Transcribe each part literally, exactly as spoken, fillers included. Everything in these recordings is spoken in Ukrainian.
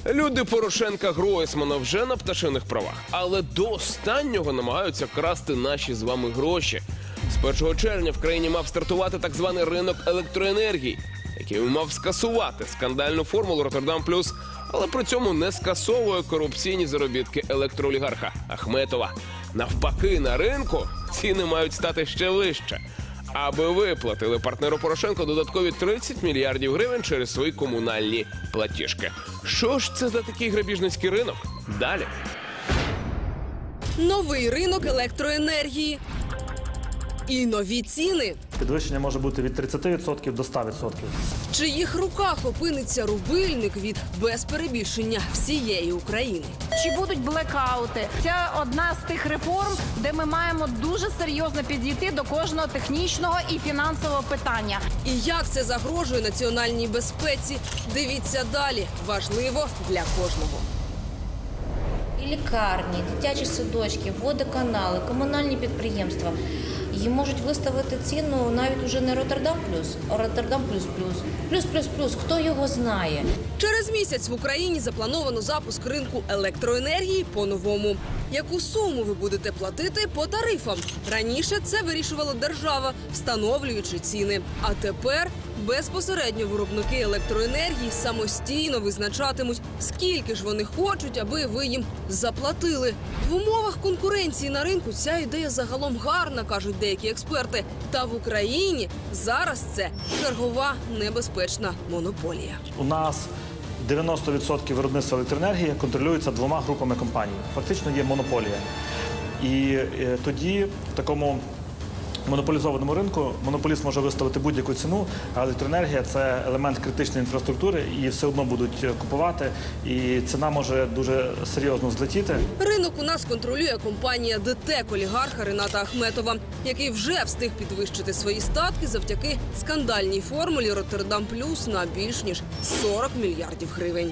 Люди Порошенка-Гройсмана вже на пташиних правах, але до останнього намагаються красти наші з вами гроші. З першого червня в країні мав стартувати так званий ринок електроенергії, який мав скасувати скандальну формулу «Роттердам плюс», але при цьому не скасовує корупційні заробітки електроолігарха Ахметова. Навпаки, на ринку ціни мають стати ще вище, аби ви платили партнеру Порошенко додаткові тридцять мільярдів гривень через свої комунальні платіжки. Що ж це за такий грабіжницький ринок? Далі. Новий ринок електроенергії. І нові ціни. Підвищення може бути від тридцяти відсотків до ста відсотків. В чиїх руках опиниться рубильник від, без перебільшення, всієї України? Чи будуть блекаути? Це одна з тих реформ, де ми маємо дуже серйозно підійти до кожного технічного і фінансового питання. І як це загрожує національній безпеці? Дивіться далі. Важливо для кожного. І лікарні, дитячі садочки, водоканали, комунальні підприємства. Їм можуть виставити ціну навіть уже не «Роттердам плюс», а «Роттердам плюс-плюс». Плюс-плюс-плюс. Хто його знає? Через місяць в Україні заплановано запуск ринку електроенергії по-новому. Яку суму ви будете платити по тарифам? Раніше це вирішувала держава, встановлюючи ціни. А тепер безпосередньо виробники електроенергії самостійно визначатимуть, скільки ж вони хочуть, аби ви їм заплатили. В умовах конкуренції на ринку ця ідея загалом гарна, кажуть деякі експерти. Та в Україні зараз це чергова небезпечна монополія. У нас дев'яносто відсотків виробництва електроенергії контролюється двома групами компаній. Фактично є монополія. І е, тоді в такому монополізованому ринку монополіст може виставити будь-яку ціну, а електроенергія – це елемент критичної інфраструктури, і все одно будуть купувати, і ціна може дуже серйозно злетіти. Ринок у нас контролює компанія ДТЕК олігарха Рената Ахметова, який вже встиг підвищити свої статки завдяки скандальній формулі «Роттердам плюс» на більш ніж сорок мільярдів гривень.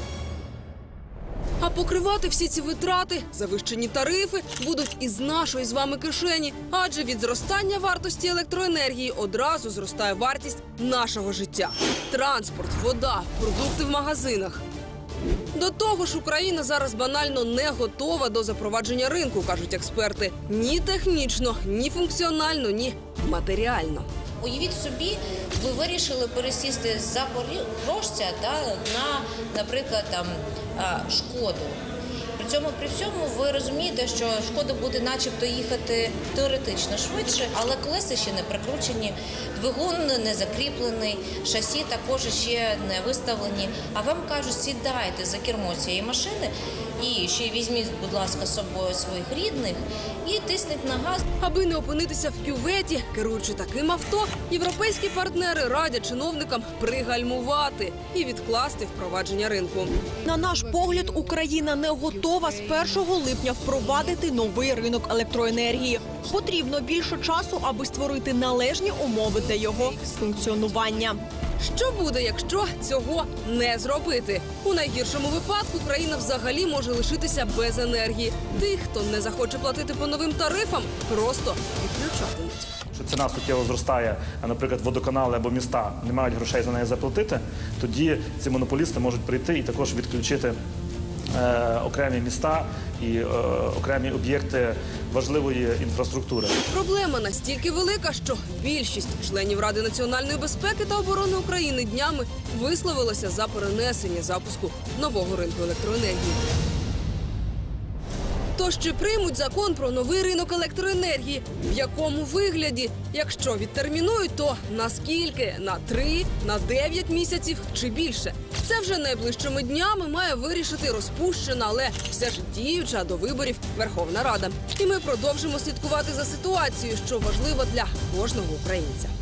А покривати всі ці витрати, завищені тарифи будуть із нашої з вами кишені. Адже від зростання вартості електроенергії одразу зростає вартість нашого життя. Транспорт, вода, продукти в магазинах. До того ж, Україна зараз банально не готова до запровадження ринку, кажуть експерти. Ні технічно, ні функціонально, ні матеріально. Уявіть собі, ви вирішили пересісти з Запоріжжя да, на, наприклад, там, Шкоду. При цьому, при всьому, ви розумієте, що Шкода буде начебто їхати теоретично швидше, але колеса ще не прикручені, двигун не закріплений, шасі також ще не виставлені. А вам кажуть, сідайте за кермо цієї машини і ще візьміть, будь ласка, з собою своїх рідних і тисніть на газ. Аби не опинитися в кюветі, керуючи таким авто, європейські партнери радять чиновникам пригальмувати і відкласти впровадження ринку. На наш погляд, Україна не готова з першого липня впровадити новий ринок електроенергії. Потрібно більше часу, аби створити належні умови для його функціонування. Що буде, якщо цього не зробити? У найгіршому випадку країна взагалі може лишитися без енергії. Тих, хто не захоче платити по новим тарифам, просто відключатимуть. Якщо ціна суттєво зростає, а, наприклад, водоканали або міста не мають грошей за неї заплатити, тоді ці монополісти можуть прийти і також відключити е, окремі міста і е, окремі об'єкти важливої інфраструктури. Проблема настільки велика, що більшість членів Ради національної безпеки та оборони України днями висловилася за перенесення запуску нового ринку електроенергії. Тож чи приймуть закон про новий ринок електроенергії? В якому вигляді? Якщо відтермінують, то наскільки? На три, на дев'ять місяців чи більше? Це вже найближчими днями має вирішити розпущена, але все ж діюча до виборів Верховна Рада. І ми продовжимо слідкувати за ситуацією, що важливо для кожного українця.